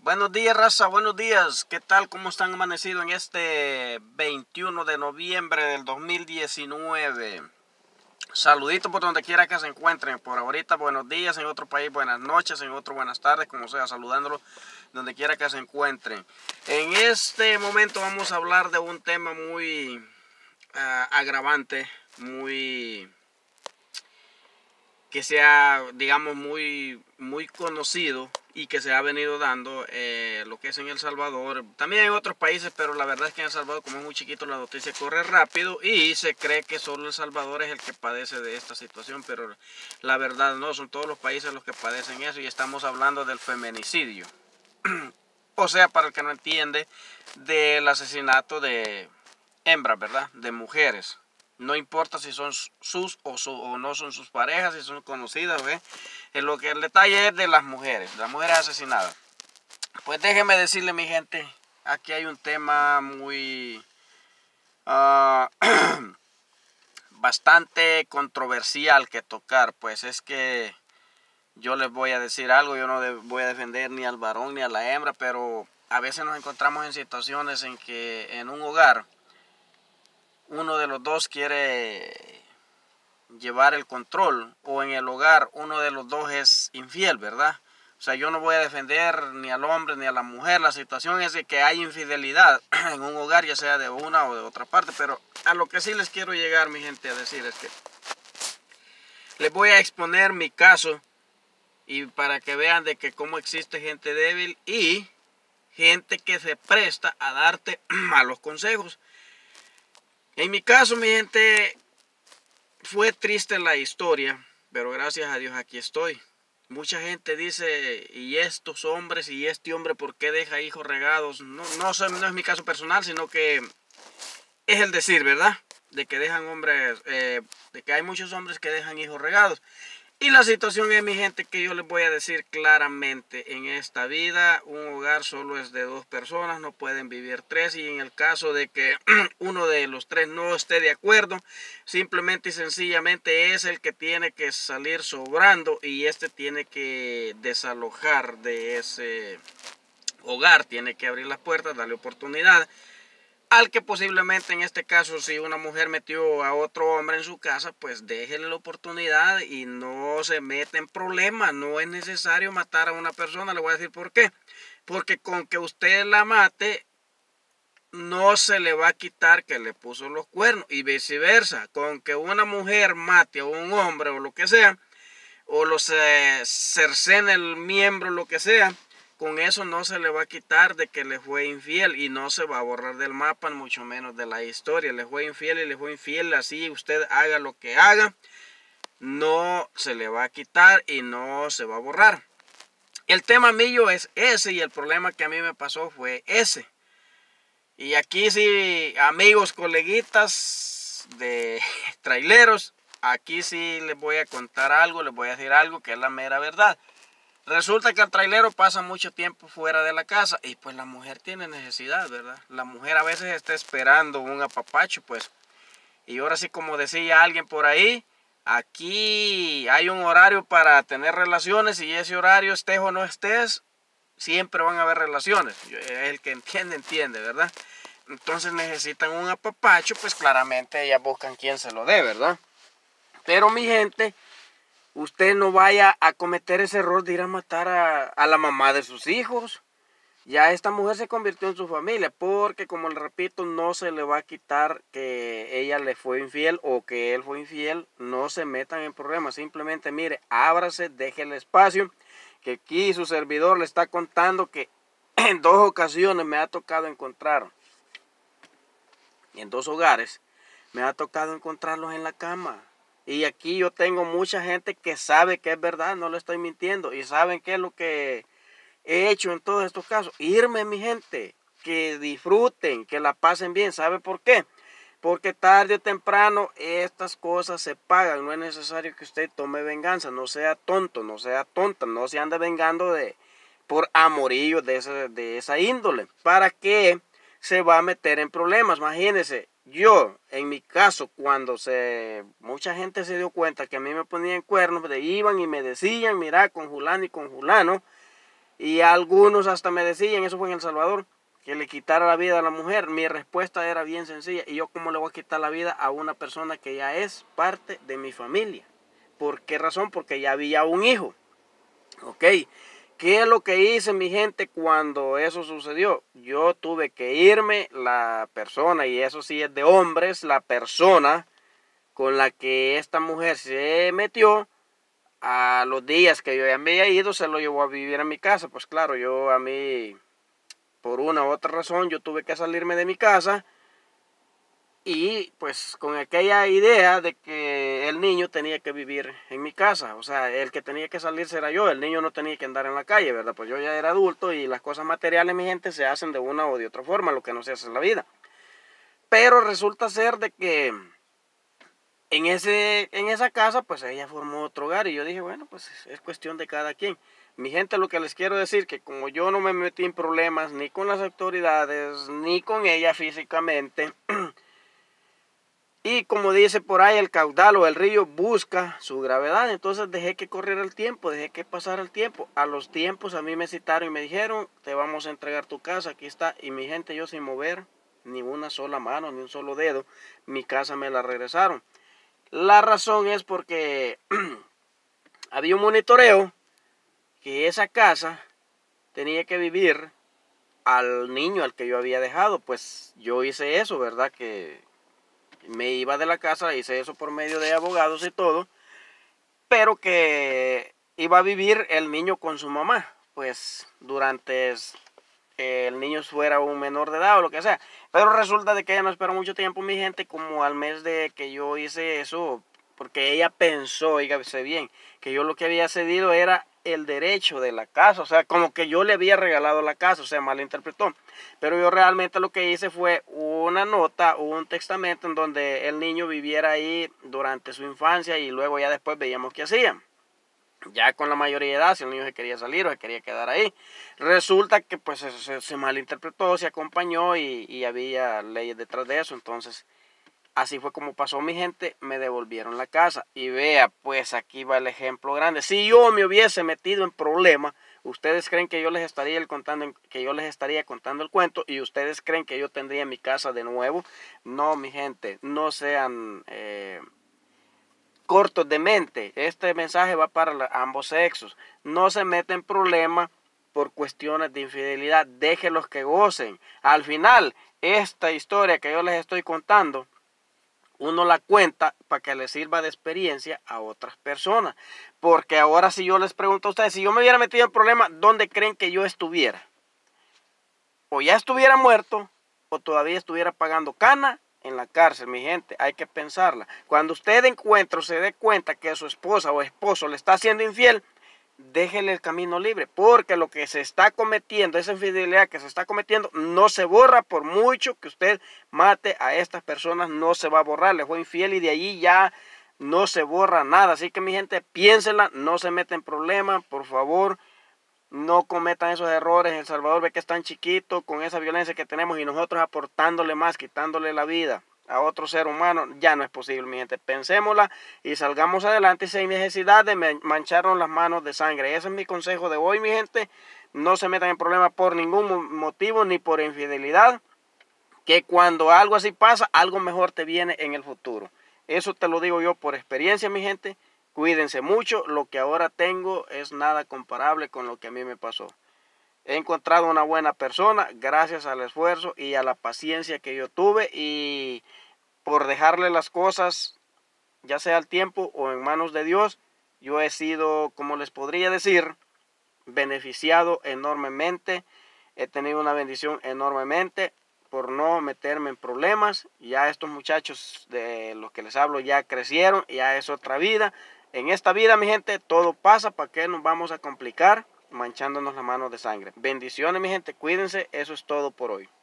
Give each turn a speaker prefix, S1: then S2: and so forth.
S1: Buenos días, raza, buenos días. ¿Qué tal? ¿Cómo están amanecidos en este 21 de noviembre del 2019? Saludito por donde quiera que se encuentren. Por ahorita, buenos días. En otro país, buenas noches. En otro, buenas tardes. Como sea, saludándolos donde quiera que se encuentren. En este momento vamos a hablar de un tema muy agravante, muy... que sea, digamos, muy conocido y que se ha venido dando lo que es en El Salvador, también en otros países, pero la verdad es que en El Salvador, como es muy chiquito, la noticia corre rápido y se cree que solo El Salvador es el que padece de esta situación, pero la verdad no, son todos los países los que padecen eso y estamos hablando del feminicidio. O sea, para el que no entiende, del asesinato de hembras, ¿verdad? De mujeres. No importa si son sus o no son sus parejas, si son conocidas, ¿ve? El detalle es de las mujeres asesinadas. Pues déjeme decirle, mi gente, aquí hay un tema muy bastante controversial que tocar. Pues es que yo les voy a decir algo, yo no voy a defender ni al varón ni a la hembra, pero a veces nos encontramos en situaciones en que en un hogar uno de los dos quiere llevar el control, o en el hogar uno de los dos es infiel, ¿verdad? O sea, yo no voy a defender ni al hombre ni a la mujer. La situación es de que hay infidelidad en un hogar, ya sea de una o de otra parte, pero a lo que sí les quiero llegar, mi gente, a decir es que les voy a exponer mi caso y para que vean de que cómo existe gente débil y gente que se presta a darte malos consejos. En mi caso, mi gente, fue triste la historia, pero gracias a Dios aquí estoy. Mucha gente dice, ¿y estos hombres y este hombre por qué deja hijos regados? No es mi caso personal, sino que es el decir, ¿verdad? De que dejan hombres, de que hay muchos hombres que dejan hijos regados. Y la situación es, mi gente, que yo les voy a decir claramente, en esta vida un hogar solo es de dos personas, no pueden vivir tres, y en el caso de que uno de los tres no esté de acuerdo, simplemente y sencillamente es el que tiene que salir sobrando y este tiene que desalojar de ese hogar, tiene que abrir las puertas, darle oportunidad al que posiblemente en este caso, si una mujer metió a otro hombre en su casa, pues déjele la oportunidad y no se mete en problemas. No es necesario matar a una persona. Le voy a decir por qué. Porque con que usted la mate, no se le va a quitar que le puso los cuernos. Y viceversa, con que una mujer mate a un hombre o lo que sea, o lo cercene el miembro, lo que sea, con eso no se le va a quitar de que le fue infiel y no se va a borrar del mapa, mucho menos de la historia. Le fue infiel y le fue infiel, así usted haga lo que haga, no se le va a quitar y no se va a borrar. El tema mío es ese y el problema que a mí me pasó fue ese. Y aquí sí, amigos, coleguitas de traileros, aquí sí les voy a contar algo, les voy a decir algo que es la mera verdad. Resulta que el trailero pasa mucho tiempo fuera de la casa y pues la mujer tiene necesidad, ¿verdad? La mujer a veces está esperando un apapacho, pues. Y ahora sí, como decía alguien por ahí, aquí hay un horario para tener relaciones y ese horario, estés o no estés, siempre van a haber relaciones. El que entiende, entiende, ¿verdad? Entonces necesitan un apapacho, pues claramente ellas buscan quien se lo dé, ¿verdad? Pero mi gente, usted no vaya a cometer ese error de ir a matar a la mamá de sus hijos. Ya esta mujer se convirtió en su familia, porque como le repito, no se le va a quitar que ella le fue infiel o que él fue infiel. No se metan en problemas, simplemente mire, ábrase, deje el espacio, que aquí su servidor le está contando que en dos ocasiones me ha tocado encontrar, en dos hogares, me ha tocado encontrarlos en la cama. Y aquí yo tengo mucha gente que sabe que es verdad, no le estoy mintiendo. Y saben qué es lo que he hecho en todos estos casos. Irme, mi gente, que disfruten, que la pasen bien. ¿Sabe por qué? Porque tarde o temprano estas cosas se pagan. No es necesario que usted tome venganza. No sea tonto, no sea tonta. No se ande vengando por amorillo de esa índole. ¿Para qué se va a meter en problemas? Imagínense. Yo, en mi caso, cuando mucha gente se dio cuenta que a mí me ponían cuernos, iban y me decían, mira, con fulano y con fulano, Y algunos hasta me decían, eso fue en El Salvador, que le quitara la vida a la mujer. Mi respuesta era bien sencilla. ¿Y yo cómo le voy a quitar la vida a una persona que ya es parte de mi familia? ¿Por qué razón? Porque ya había un hijo. ¿Ok? ¿Qué es lo que hice, mi gente, cuando eso sucedió? Yo tuve que irme, la persona, y eso sí es de hombres, la persona con la que esta mujer se metió, a los días que yo ya me había ido, se lo llevó a vivir a mi casa. Pues claro, a mí, por una u otra razón, yo tuve que salirme de mi casa. Y pues con aquella idea de que el niño tenía que vivir en mi casa. O sea, el que tenía que salirse era yo. El niño no tenía que andar en la calle, ¿verdad? Pues yo ya era adulto y las cosas materiales, mi gente, se hacen de una o de otra forma. Lo que no se hace en la vida. Pero resulta ser de que en esa casa, pues ella formó otro hogar. Y yo dije, bueno, pues es cuestión de cada quien. Mi gente, lo que les quiero decir, que como yo no me metí en problemas ni con las autoridades, ni con ella físicamente, y como dice por ahí, el caudal o el río busca su gravedad. Entonces dejé que corriera el tiempo, dejé que pasara el tiempo. A los tiempos a mí me citaron y me dijeron, te vamos a entregar tu casa, aquí está. Y mi gente, yo sin mover ni una sola mano, ni un solo dedo, mi casa me la regresaron. La razón es porque había un monitoreo que esa casa tenía que vivir al niño al que yo había dejado. Pues yo hice eso, ¿verdad? Que me iba de la casa, hice eso por medio de abogados y todo, pero que iba a vivir el niño con su mamá, pues durante el niño fuera un menor de edad o lo que sea. Pero resulta de que ella no esperó mucho tiempo, mi gente, como al mes de que yo hice eso, porque ella pensó, dígase bien, que yo lo que había cedido era el derecho de la casa, o sea, como que yo le había regalado la casa, o sea, malinterpretó. Pero yo realmente lo que hice fue una nota, un testamento en donde el niño viviera ahí durante su infancia y luego ya después veíamos qué hacía. Ya con la mayoría de edad, si el niño se quería salir o se quería quedar ahí. Resulta que pues se malinterpretó, se acompañó y había leyes detrás de eso. Entonces, así fue como pasó, mi gente, me devolvieron la casa. Y vea, pues aquí va el ejemplo grande. Si yo me hubiese metido en problemas, ustedes creen que yo les estaría contando el cuento y ustedes creen que yo tendría mi casa de nuevo. No, mi gente, no sean cortos de mente. Este mensaje va para ambos sexos. No se meten en problemas por cuestiones de infidelidad. Déjenlos que gocen. Al final, esta historia que yo les estoy contando, uno la cuenta para que le sirva de experiencia a otras personas. Porque ahora si yo les pregunto a ustedes, si yo me hubiera metido en problemas, ¿dónde creen que yo estuviera? O ya estuviera muerto, o todavía estuviera pagando cana en la cárcel, mi gente. Hay que pensarla. Cuando usted encuentre o se dé cuenta que su esposa o esposo le está haciendo infiel, déjele el camino libre, porque lo que se está cometiendo, esa infidelidad que se está cometiendo, no se borra. Por mucho que usted mate a estas personas, no se va a borrar. Le fue infiel y de allí ya no se borra nada. Así que mi gente, piénsela, no se meta en problemas, por favor. No cometan esos errores. El Salvador ve que es tan chiquito con esa violencia que tenemos y nosotros aportándole más, quitándole la vida a otro ser humano, ya no es posible, mi gente. Pensémosla y salgamos adelante sin necesidad de mancharnos las manos de sangre. Ese es mi consejo de hoy, mi gente. No se metan en problemas por ningún motivo ni por infidelidad, que cuando algo así pasa, algo mejor te viene en el futuro. Eso te lo digo yo por experiencia, mi gente. Cuídense mucho. Lo que ahora tengo es nada comparable con lo que a mí me pasó. He encontrado una buena persona gracias al esfuerzo y a la paciencia que yo tuve y por dejarle las cosas, ya sea al tiempo o en manos de Dios. Yo he sido, como les podría decir, beneficiado enormemente. He tenido una bendición enormemente por no meterme en problemas. Ya estos muchachos de los que les hablo ya crecieron, ya es otra vida. En esta vida, mi gente, todo pasa. ¿Para qué nos vamos a complicar manchándonos las manos de sangre? Bendiciones, mi gente, cuídense. Eso es todo por hoy.